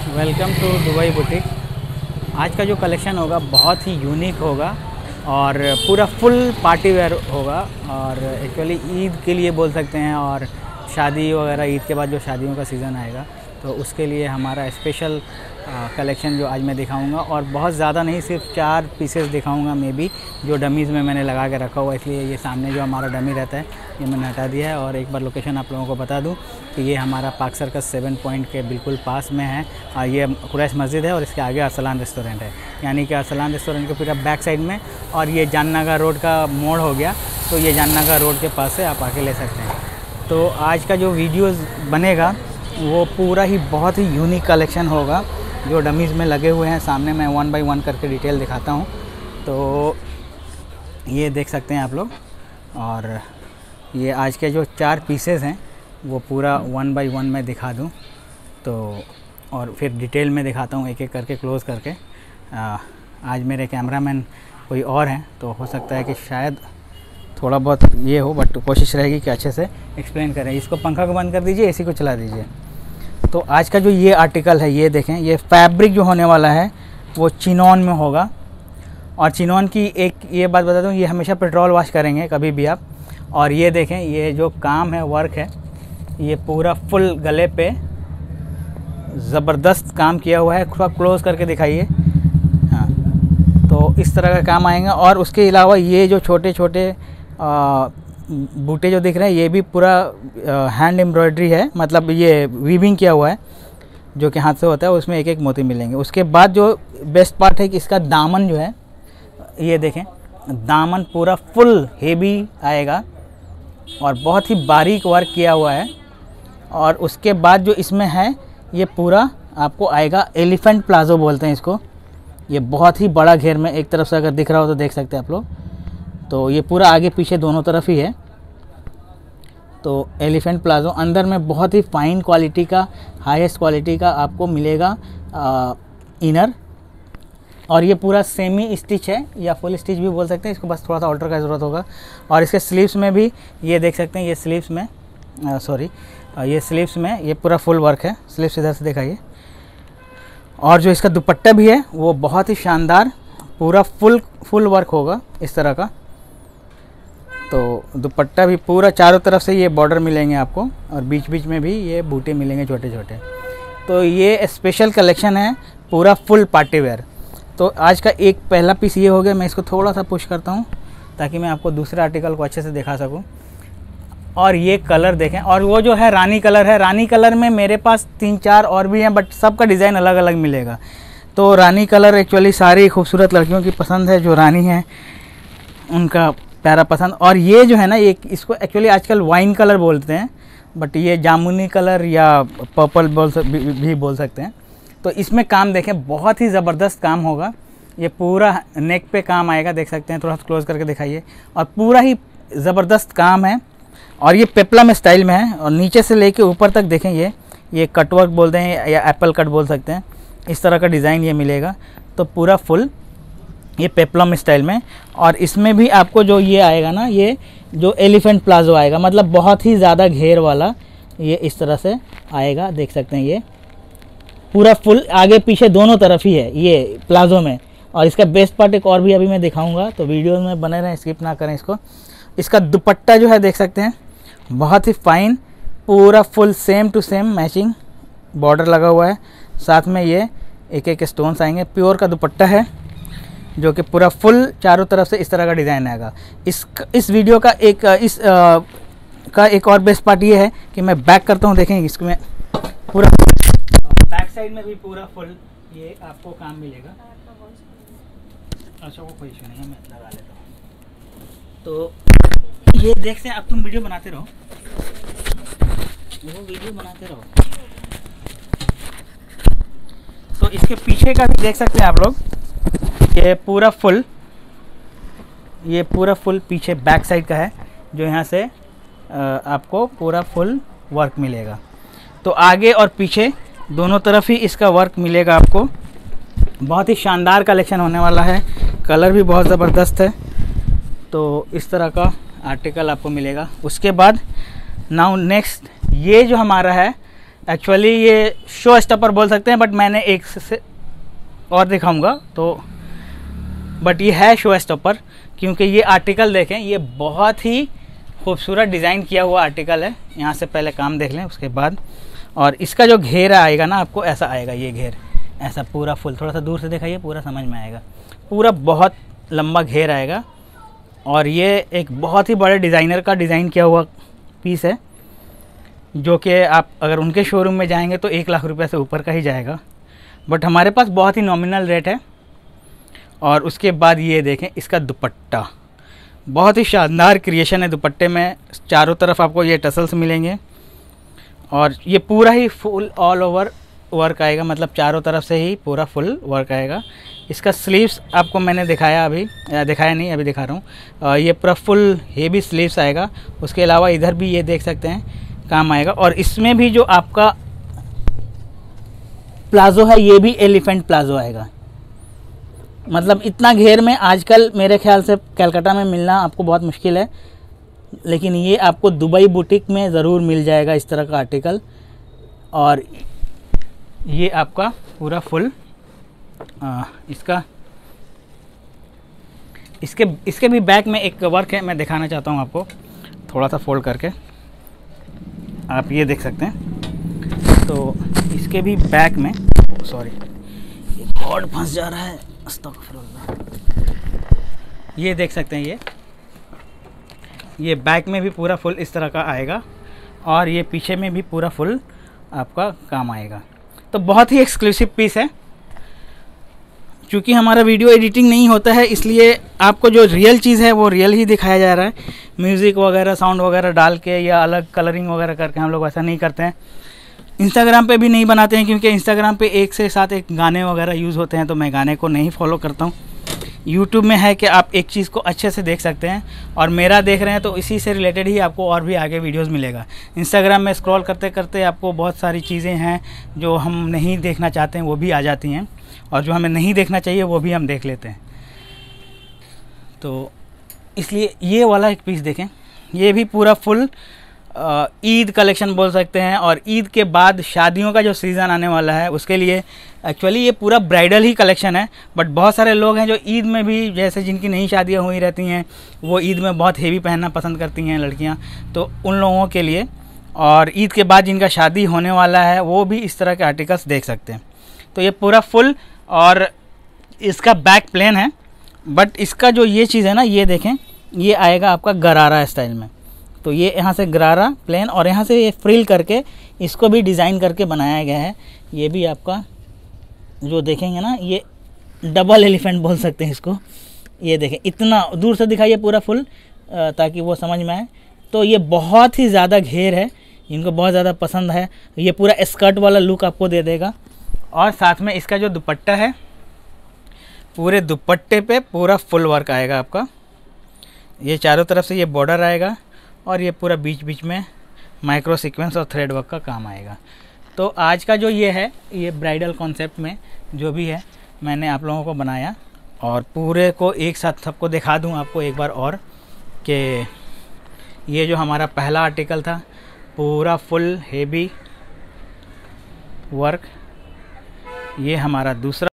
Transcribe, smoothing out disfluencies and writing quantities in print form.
Welcome to Dubai boutique. आज का जो कलेक्शन होगा बहुत ही यूनिक होगा और पूरा फुल पार्टी वेयर होगा और एक्चुअली ईद के लिए बोल सकते हैं और शादी वगैरह ईद के बाद जो शादियों का सीज़न आएगा तो उसके लिए हमारा स्पेशल कलेक्शन जो आज मैं दिखाऊंगा और बहुत ज़्यादा नहीं, सिर्फ 4 पीसेस दिखाऊंगा मे बी, जो डमीज़ में मैंने लगा के रखा हुआ, इसलिए ये सामने जो हमारा डमी रहता है ये मैंने हटा दिया है। और एक बार लोकेशन आप लोगों को बता दूं कि ये हमारा पार्क सर्कस 7 पॉइंट के बिल्कुल पास में है और ये कुरैश मस्जिद है और इसके आगे अरसलान रेस्टोरेंट है, यानी कि अरसलान रेस्टोरेंट के पूरा बैक साइड में। और ये जाननगर रोड का मोड़ हो गया, तो ये जाननगर रोड के पास से आप आके ले सकते हैं। तो आज का जो वीडियोज़ बनेगा वो पूरा ही बहुत ही यूनिक कलेक्शन होगा जो डमीज़ में लगे हुए हैं। सामने मैं 1 बाय 1 करके डिटेल दिखाता हूँ, तो ये देख सकते हैं आप लोग। और ये आज के जो 4 पीसेस हैं वो पूरा 1 बाय 1 में दिखा दूँ, तो और फिर डिटेल में दिखाता हूँ एक एक करके क्लोज़ करके। आज मेरे कैमरामैन कोई और हैं तो हो सकता है कि शायद थोड़ा बहुत ये हो, बट कोशिश रहेगी कि अच्छे से एक्सप्लेन करें। इसको पंखा को बंद कर दीजिए, एसी को चला दीजिए। तो आज का जो ये आर्टिकल है, ये देखें, ये फैब्रिक जो होने वाला है वो चिनॉन में होगा। और चिनॉन की एक ये बात बता दूं, ये हमेशा पेट्रोल वॉश करेंगे कभी भी आप। और ये देखें, ये जो काम है, वर्क है, ये पूरा फुल गले पे ज़बरदस्त काम किया हुआ है। थोड़ा क्लोज़ करके दिखाइए। हाँ, तो इस तरह का काम आएगा। और उसके अलावा ये जो छोटे छोटे बूटे जो दिख रहे हैं ये भी पूरा हैंड एम्ब्रॉयडरी है, मतलब ये वीविंग किया हुआ है जो कि हाथ से होता है, उसमें एक एक मोती मिलेंगे। उसके बाद जो बेस्ट पार्ट है कि इसका दामन जो है, ये देखें, दामन पूरा फुल हेवी आएगा और बहुत ही बारीक वर्क किया हुआ है। और उसके बाद जो इसमें है ये पूरा आपको आएगा, एलिफेंट प्लाजो बोलते हैं इसको। ये बहुत ही बड़ा घेर में, एक तरफ से अगर दिख रहा हो तो देख सकते हैं आप लोग। तो ये पूरा आगे पीछे दोनों तरफ ही है। तो एलिफेंट प्लाजो अंदर में बहुत ही फाइन क्वालिटी का, हाईएस्ट क्वालिटी का आपको मिलेगा इनर। और ये पूरा सेमी स्टिच है या फुल स्टिच भी बोल सकते हैं इसको, बस थोड़ा सा ऑल्टर का ज़रूरत होगा। और इसके स्लीव्स में भी ये देख सकते हैं, ये स्लीव्स में ये स्लीव्स में ये पूरा फुल वर्क है। स्लीव्स इधर से दिखाइए। और जो इसका दुपट्टा भी है वो बहुत ही शानदार, पूरा फुल वर्क होगा इस तरह का। तो दुपट्टा भी पूरा चारों तरफ से ये बॉर्डर मिलेंगे आपको और बीच बीच में भी ये बूटे मिलेंगे छोटे छोटे। तो ये स्पेशल कलेक्शन है पूरा फुल पार्टी वेयर। तो आज का एक पहला पीस ये हो गया। मैं इसको थोड़ा सा पुश करता हूँ ताकि मैं आपको दूसरे आर्टिकल को अच्छे से दिखा सकूँ। और ये कलर देखें, और वो जो है रानी कलर है। रानी कलर में मेरे पास 3-4 और भी हैं, बट सबका डिज़ाइन अलग अलग मिलेगा। तो रानी कलर एक्चुअली सारी खूबसूरत लड़कियों की पसंद है, जो रानी है उनका प्यारा पसंद। और ये जो है ना, ये इसको एक्चुअली आजकल वाइन कलर बोलते हैं, बट ये जामुनी कलर या पर्पल भी बोल सकते हैं। तो इसमें काम देखें, बहुत ही ज़बरदस्त काम होगा। ये पूरा नेक पे काम आएगा, देख सकते हैं, थोड़ा सा क्लोज करके दिखाइए। और पूरा ही ज़बरदस्त काम है और ये पेप्लम स्टाइल में है। और नीचे से लेके ऊपर तक देखें, ये कटवर्क बोलते हैं या एप्पल कट बोल सकते हैं, इस तरह का डिज़ाइन ये मिलेगा। तो पूरा फुल ये पेप्लम स्टाइल में। और इसमें भी आपको जो ये आएगा ना, ये जो एलिफेंट प्लाजो आएगा, मतलब बहुत ही ज़्यादा घेर वाला, ये इस तरह से आएगा, देख सकते हैं। ये पूरा फुल आगे पीछे दोनों तरफ ही है ये प्लाजो में। और इसका बेस्ट पार्ट एक और भी अभी मैं दिखाऊंगा, तो वीडियो में बने रहें, स्किप ना करें इसको। इसका दुपट्टा जो है देख सकते हैं, बहुत ही फाइन, पूरा full same to same matching border लगा हुआ है। साथ में ये एक एक स्टोन्स आएंगे। प्योर का दुपट्टा है जो कि पूरा फुल चारों तरफ से इस तरह का डिज़ाइन आएगा। इस वीडियो का एक और बेस्ट पार्ट ये है कि मैं बैक करता हूँ, देखें इसमें पूरा बैक साइड में भी पूरा फुल ये आपको काम मिलेगा। अच्छा, वो कोई इशू नहीं है, मैं लगा लेता हूँ। तो ये देखते हैं, अब तुम वीडियो बनाते रहो, वो वीडियो बनाते रहो। तो इसके पीछे का भी देख सकते हैं आप लोग, ये पूरा फुल पीछे बैक साइड का है, जो यहाँ से आपको पूरा फुल वर्क मिलेगा। तो आगे और पीछे दोनों तरफ ही इसका वर्क मिलेगा आपको। बहुत ही शानदार कलेक्शन होने वाला है, कलर भी बहुत ज़बरदस्त है। तो इस तरह का आर्टिकल आपको मिलेगा। उसके बाद नाउ नेक्स्ट, ये जो हमारा है एक्चुअली ये शो स्टॉपर बोल सकते हैं, बट मैंने एक से और दिखाऊंगा तो, बट ये है शो स्टॉपर क्योंकि ये आर्टिकल देखें, ये बहुत ही खूबसूरत डिज़ाइन किया हुआ आर्टिकल है। यहाँ से पहले काम देख लें उसके बाद। और इसका जो घेर आएगा ना, आपको ऐसा आएगा, ये घेर ऐसा पूरा फुल, थोड़ा सा दूर से दिखाइए, पूरा समझ में आएगा, पूरा बहुत लंबा घेर आएगा। और ये एक बहुत ही बड़े डिज़ाइनर का डिज़ाइन किया हुआ पीस है, जो कि आप अगर उनके शोरूम में जाएंगे तो 1 लाख रुपए से ऊपर का ही जाएगा, बट हमारे पास बहुत ही नॉमिनल रेट है। और उसके बाद ये देखें इसका दुपट्टा, बहुत ही शानदार क्रिएशन है दुपट्टे में। चारों तरफ आपको ये टसल्स मिलेंगे और ये पूरा ही फुल ऑल ओवर वर्क आएगा, मतलब चारों तरफ से ही पूरा फुल वर्क आएगा। इसका स्लीव्स आपको मैंने दिखाया, अभी दिखाया नहीं, अभी दिखा रहा हूँ। ये पूरा फुल हेवी स्लीव्स आएगा। उसके अलावा इधर भी ये देख सकते हैं काम आएगा। और इसमें भी जो आपका प्लाज़ो है, ये भी एलिफेंट प्लाज़ो आएगा। मतलब इतना घेर में आजकल मेरे ख्याल से कलकत्ता में मिलना आपको बहुत मुश्किल है, लेकिन ये आपको दुबई बुटीक में ज़रूर मिल जाएगा इस तरह का आर्टिकल। और ये आपका पूरा फुल इसके भी बैक में एक वर्क है, मैं दिखाना चाहता हूँ आपको, थोड़ा सा फोल्ड करके आप ये देख सकते हैं। तो इसके भी बैक में, सॉरी ये कॉर्ड फंस जा रहा है, अस्तगफिरुल्लाह। ये देख सकते हैं, ये बैक में भी पूरा फुल इस तरह का आएगा और ये पीछे में भी पूरा फुल आपका काम आएगा। तो बहुत ही एक्सक्लूसिव पीस है। चूँकि हमारा वीडियो एडिटिंग नहीं होता है, इसलिए आपको जो रियल चीज़ है वो रियल ही दिखाया जा रहा है। म्यूज़िक वगैरह साउंड वगैरह डाल के या अलग कलरिंग वगैरह करके हम लोग ऐसा नहीं करते हैं। इंस्टाग्राम पे भी नहीं बनाते हैं, क्योंकि इंस्टाग्राम पे एक से साथ एक गाने वगैरह यूज़ होते हैं, तो मैं गाने को नहीं फॉलो करता हूँ। यूट्यूब में है कि आप एक चीज़ को अच्छे से देख सकते हैं, और मेरा देख रहे हैं तो इसी से रिलेटेड ही आपको और भी आगे वीडियोस मिलेगा। इंस्टाग्राम में स्क्रॉल करते करते आपको बहुत सारी चीज़ें हैं जो हम नहीं देखना चाहते हैं, वो भी आ जाती हैं, और जो हमें नहीं देखना चाहिए वो भी हम देख लेते हैं। तो इसलिए ये वाला एक पीस देखें, ये भी पूरा फुल ईद कलेक्शन बोल सकते हैं। और ईद के बाद शादियों का जो सीज़न आने वाला है उसके लिए एक्चुअली ये पूरा ब्राइडल ही कलेक्शन है, बट बहुत सारे लोग हैं जो ईद में भी, जैसे जिनकी नई शादियां हुई रहती हैं, वो ईद में बहुत हेवी पहनना पसंद करती हैं लड़कियां, तो उन लोगों के लिए, और ईद के बाद जिनका शादी होने वाला है वो भी इस तरह के आर्टिकल्स देख सकते हैं। तो ये पूरा फुल, और इसका बैक प्लेन है, बट इसका जो ये चीज़ है ना, ये देखें, ये आएगा आपका गरारा स्टाइल में। तो ये यहाँ से गरारा प्लेन, और यहाँ से ये फ्रिल करके इसको भी डिज़ाइन करके बनाया गया है। ये भी आपका जो देखेंगे ना, ये डबल एलिफेंट बोल सकते हैं इसको। ये देखें, इतना दूर से दिखाइए पूरा फुल, ताकि वो समझ में आए। तो ये बहुत ही ज़्यादा घेर है, इनको बहुत ज़्यादा पसंद है। ये पूरा स्कर्ट वाला लुक आपको दे देगा। और साथ में इसका जो दुपट्टा है, पूरे दुपट्टे पे पूरा फुल वर्क आएगा आपका। ये चारों तरफ से ये बॉर्डर आएगा, और ये पूरा बीच बीच में माइक्रो सीक्वेंस और थ्रेड वर्क का काम आएगा। तो आज का जो ये है, ये ब्राइडल कॉन्सेप्ट में जो भी है मैंने आप लोगों को बनाया, और पूरे को एक साथ सबको दिखा दूं आपको एक बार और, कि ये जो हमारा पहला आर्टिकल था पूरा फुल हेवी वर्क, ये हमारा दूसरा